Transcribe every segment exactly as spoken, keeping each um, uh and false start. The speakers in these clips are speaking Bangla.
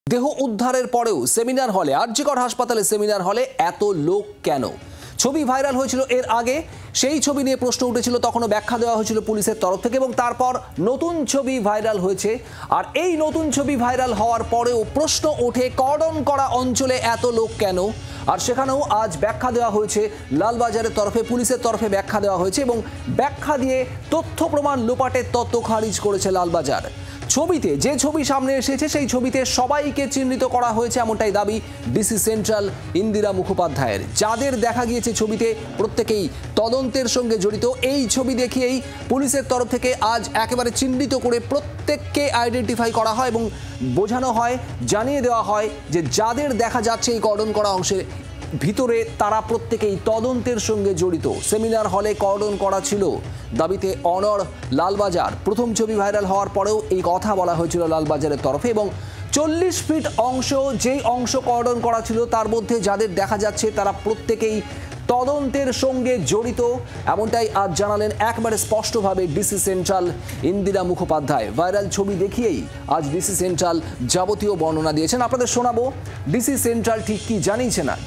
দেহ উদ্ধারের পরেও সেমিনার হলে আরজিকর হাসপাতালে সেমিনার হলে এত লোক কেন? ছবি ভাইরাল হয়েছিল এর আগে, সেই ছবি নিয়ে প্রশ্ন উঠেছিল, তখনও ব্যাখ্যা দেওয়া হয়েছিল পুলিশের তরফ থেকে এবং তারপর নতুন ছবি ভাইরাল হয়েছে। আর এই নতুন ছবি ভাইরাল হওয়ার পরেও প্রশ্ন ওঠে কর্ডন করা অঞ্চলে এত লোক কেন? আর সেখানেও আজ ব্যাখ্যা দেওয়া হয়েছে লালবাজারের তরফে, পুলিশের তরফে ব্যাখ্যা দেওয়া হয়েছে এবং ব্যাখ্যা দিয়ে তথ্য প্রমাণ লোপাটের তত্ত্ব খারিজ করেছে লালবাজার। ছবিতে যে ছবি সামনে এসেছে সেই ছবিতে সবাইকে চিহ্নিত করা হয়েছে, এমনটাই দাবি ডিসি সেন্ট্রাল ইন্দিরা মুখোপাধ্যায়ের। যাদের দেখা গিয়েছে ছবিতে প্রত্যেকেই তদন্তের সঙ্গে জড়িত। এই ছবি দেখিয়েই পুলিশের তরফ থেকে আজ একেবারে চিহ্নিত করে প্রত্যেককে আইডেন্টিফাই করা হয় এবং বোঝানো হয়, জানিয়ে দেওয়া হয় যে যাদের দেখা যাচ্ছে এই কর্ডন করা অংশের ভিতরে তারা প্রত্যেকেই তদন্তের সঙ্গে জড়িত। সেমিনার হলে কর্ডন করা ছিল দাবিতে অনড় লালবাজার। প্রথম ছবি ভাইরাল হওয়ার পরেও এই কথা বলা হয়েছিল লালবাজারের তরফে এবং চল্লিশ ফিট অংশ, যেই অংশ কর্ডন করা ছিল তার মধ্যে যাদের দেখা যাচ্ছে তারা প্রত্যেকেই তদন্তের সঙ্গে জড়িত, এমনটাই আজ জানালেন একবারে স্পষ্টভাবে DC central Indira Mukhopadhyay. Viral ছবি দেখিয়েই আজ ডিসি সেন্ট্রাল যাবতীয় বর্ণনা দিয়েছেন। আপনাদের শোনাবো ডিসি সেন্ট্রাল ঠিক কি জানিয়েছেন আজ।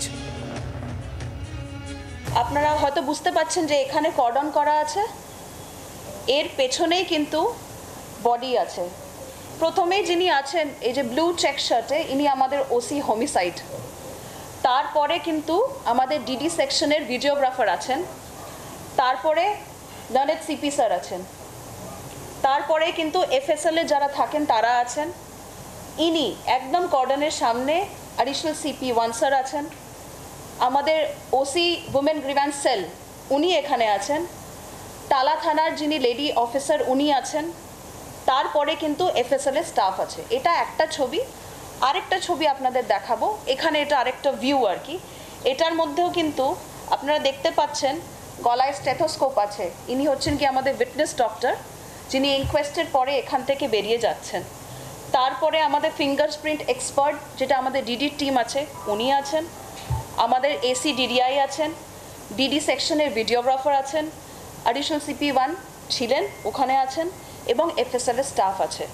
আপনারা হয়তো বুঝতে পারছেন যে এখানে কর্ডন করা আছে, এর পেছনেই কিন্তু বডি আছে। প্রথমেই যিনি আছেন এই যে ব্লু চেক শার্টে, ইনি আমাদের ওসি হোমিসাইড। তারপরে কিন্তু আমাদের ডিডি সেকশনের ভিডিওগ্রাফার আছেন, তারপরে লনেট সিপি স্যার আছেন, তারপরে কিন্তু এফএসএল এ যারা থাকেন তারা আছেন। ইনি একদম কর্ডনের সামনে অ্যাডিশনাল সিপি ওয়ান স্যার আছেন, আমাদের ওসি উমেন গ্রিভ্যান্স সেল উনি এখানে আছেন, টালা থানার যিনি লেডি অফিসার উনি আছেন, তারপরে কিন্তু এফএসএল এর স্টাফ আছে। এটা একটা ছবি। আরেকটা ছবি আপনাদের দেখাবো, এখানে এটা আরেকটা ভিউ আর কি। এটার মধ্যেও কিন্তু আপনারা দেখতে পাচ্ছেন গলায় স্টেথোস্কোপ আছে। ইনি হচ্ছেন কি আমাদের উইটনেস ডক্টর, যিনি ইনকোয়েস্টের পরে এখান থেকে বেরিয়ে যাচ্ছেন। তারপরে আমাদের ফিঙ্গারপ্রিন্ট এক্সপার্ট, যেটা আমাদের ডিডির টিম আছে, উনি আছেন। আমাদের এসি ডিডিআই আছেন, ডিডি সেকশনের ভিডিওগ্রাফার আছেন, অ্যাডিশনাল সিপি ওয়ান ছিলেন ওখানে আছেন এবং এফএসএল এর স্টাফ আছে।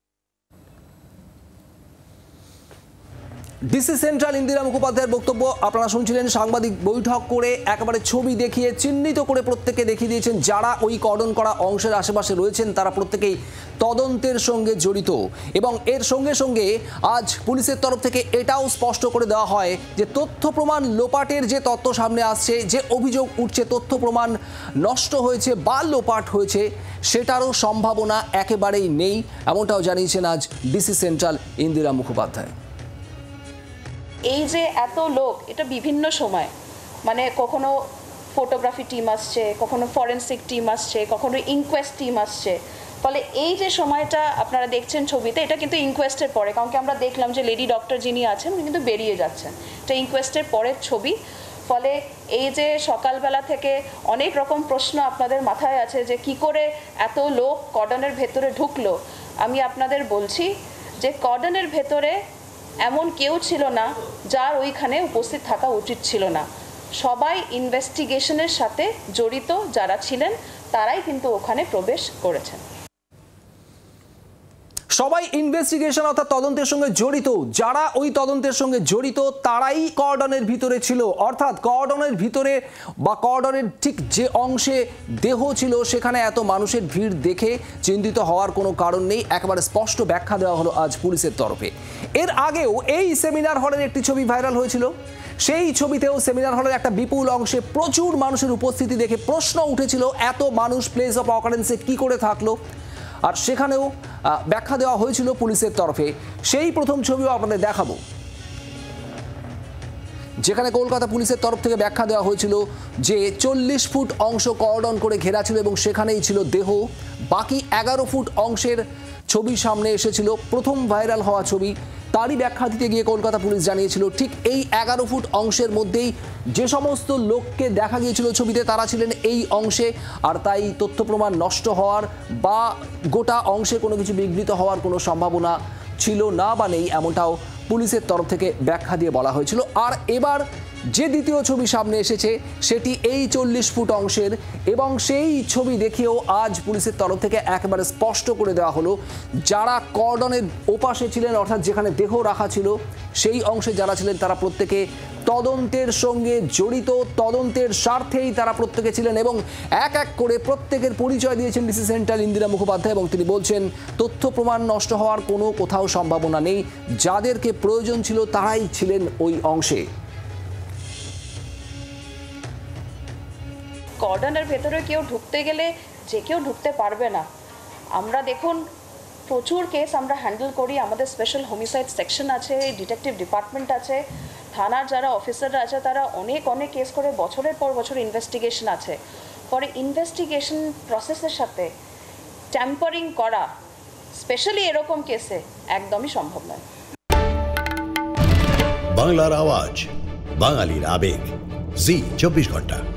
ডিসি সেন্ট্রাল ইন্দিরা মুখোপাধ্যায়ের বক্তব্য আপনারা শুনছিলেন। সাংবাদিক বৈঠক করে একেবারে ছবি দেখিয়ে চিহ্নিত করে প্রত্যেকে দেখিয়ে দিয়েছেন যারা ওই কর্ডন করা অংশের আশেপাশে রয়েছেন তারা প্রত্যেকেই তদন্তের সঙ্গে জড়িত। এবং এর সঙ্গে সঙ্গে আজ পুলিশের তরফ থেকে এটাও স্পষ্ট করে দেওয়া হয় যে তথ্য প্রমাণ লোপাটের যে তথ্য সামনে আসছে, যে অভিযোগ উঠছে তথ্য প্রমাণ নষ্ট হয়েছে বা লোপাট হয়েছে, সেটারও সম্ভাবনা একেবারেই নেই, এমনটাও জানিয়েছেন আজ ডিসি সেন্ট্রাল ইন্দিরা মুখোপাধ্যায়। এই যে এত লোক, এটা বিভিন্ন সময়, মানে কখনো ফটোগ্রাফি টিম আসছে, কখনো ফরেন্সিক টিম আসছে, কখনো ইনকোয়েস্ট টিম আসছে। ফলে এই যে সময়টা আপনারা দেখছেন ছবিতে, এটা কিন্তু ইনকোয়েস্টের পরে, কারণ কি আমরা দেখলাম যে লেডি ডক্টর যিনি আছেন উনি কিন্তু বেরিয়ে যাচ্ছেন। এটা ইনকোয়েস্টের পরের ছবি। ফলে এই যে সকালবেলা থেকে অনেক রকম প্রশ্ন আপনাদের মাথায় আছে যে কি করে এত লোক কর্ডনের ভেতরে ঢুকলো। আমি আপনাদের বলছি যে কর্ডনের ভেতরে এমন কেউ ছিল না যার ওইখানে উপস্থিত থাকা উচিত ছিল না। সবাই ইনভেস্টিগেশনের সাথে জড়িত যারা ছিলেন তারাই কিন্তু ওখানে প্রবেশ করেছেন। সবাই ইনভেস্টিগেশন অর্থাৎ তদন্তের সঙ্গে জড়িত, যারা ওই তদন্তের সঙ্গে জড়িত তারাই কর্ডনের ভিতরে ছিল। অর্থাৎ কর্ডনের ভিতরে বা কর্ডনের ঠিক যে অংশে দেহ ছিল সেখানে এত মানুষের ভিড় দেখে চিন্তিত হওয়ার কোনো কারণ নেই, একেবারে স্পষ্ট ব্যাখ্যা দেওয়া হলো আজ পুলিশের তরফে। এর আগেও এই সেমিনার হলের একটি ছবি ভাইরাল হয়েছিল, সেই ছবিতেও সেমিনার হলের একটা বিপুল অংশে প্রচুর মানুষের উপস্থিতি দেখে প্রশ্ন উঠেছিল এত মানুষ প্লেস অফ অকারেন্সে কি করে থাকলো, আর সেখানেও ব্যাখ্যা দেওয়া হয়েছিল পুলিশের তরফে। সেই প্রথম ছবিও আপনাদের দেখাবো, যেখানে কলকাতা পুলিশের তরফ থেকে ব্যাখ্যা দেওয়া হয়েছিল যে চল্লিশ ফুট অংশ কর্ডন করে ঘেরা ছিল এবং সেখানেই ছিল দেহ। বাকি এগারো ফুট অংশের ছবি সামনে এসেছিল, প্রথম ভাইরাল হওয়া ছবি। তারই ব্যাখ্যা দিতে গিয়ে কলকাতা পুলিশ জানিয়েছিল ঠিক এই এগারো ফুট অংশের মধ্যেই যে সমস্ত লোককে দেখা গিয়েছিল ছবিতে তারা ছিলেন এই অংশে, আর তাই তথ্য প্রমাণ নষ্ট হওয়ার বা গোটা অংশে কোনো কিছু বিঘ্নিত হওয়ার কোনো সম্ভাবনা ছিল না বা নেই, এমনটাও পুলিশের তরফ থেকে ব্যাখ্যা দিয়ে বলা হয়েছিল। আর এবার যে দ্বিতীয় ছবি সামনে এসেছে সেটি এই চল্লিশ ফুট অংশের, এবং সেই ছবি দেখেও আজ পুলিশের তরফ থেকে একেবারে স্পষ্ট করে দেওয়া হলো যারা কর্ডনের ওপাশে ছিলেন, অর্থাৎ যেখানে দেহ রাখা ছিল সেই অংশে যারা ছিলেন তারা প্রত্যেকে তদন্তের সঙ্গে জড়িত, তদন্তের স্বার্থেই তারা প্রত্যেকে ছিলেন, এবং এক এক করে প্রত্যেকের পরিচয় দিয়েছেন ডিসি সেন্ট্রাল ইন্দিরা মুখোপাধ্যায়। এবং তিনি বলছেন তথ্য প্রমাণ নষ্ট হওয়ার কোনো কোথাও সম্ভাবনা নেই, যাদেরকে প্রয়োজন ছিল তারাই ছিলেন ওই অংশে। কর্ডনের ভেতরে কেউ ঢুকতে গেলে যে কেউ ঢুকতে পারবে না। আমরা দেখুন প্রচুর কেস আমরা হ্যান্ডেল করি, আমাদের স্পেশাল হোমিসাইড সেকশন আছে, ডিটেকটিভ ডিপার্টমেন্ট আছে, থানার যারা অফিসাররা আছে তারা অনেক অনেক কেস করে বছরের পর বছর ইনভেস্টিগেশন আছে। পরে ইনভেস্টিগেশন প্রসেসের সাথে ট্যাম্পারিং করা স্পেশালি এরকম কেসে একদমই সম্ভব নয়। বাংলার আওয়াজ, বাঙালির আবেগ, জি চব্বিশ ঘন্টা।